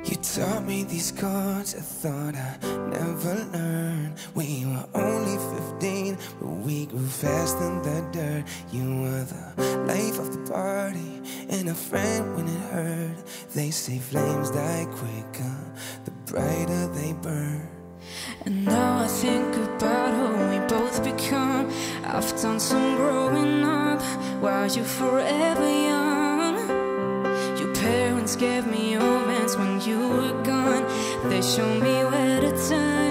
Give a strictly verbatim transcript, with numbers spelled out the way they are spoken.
You taught me these chords I thought I'd never learn. We were only fifteen, but we grew fast in the dirt. You were the life of the party and a friend when it hurt. They say flames die quicker, the brighter they burn. And now I think about who we both become. I've done some growing up while you're forever young. Your parents gave me omens when you were gone. They showed me where to turn.